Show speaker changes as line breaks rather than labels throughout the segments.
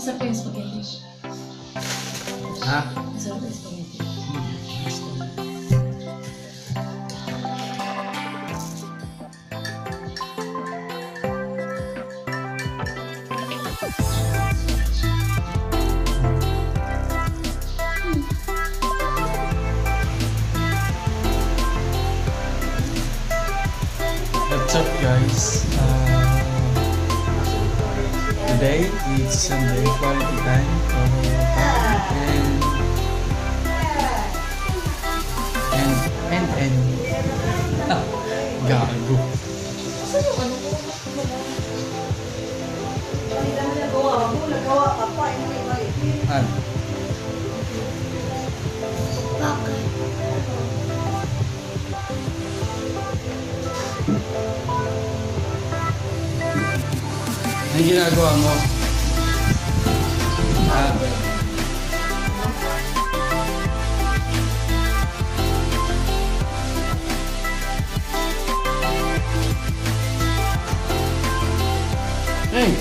Masarap yung spaghetti.
Ha?
Masarap yung spaghetti.
What's up, guys? Today is Sunday quality time for and gago. Han.
Bakit?
Ano ginagawa mo? Ah, hey!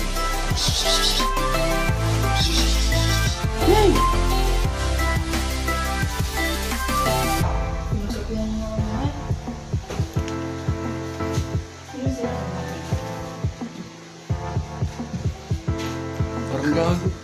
Hey!
Pinusok yung mga... Sino sila?
Parang gago.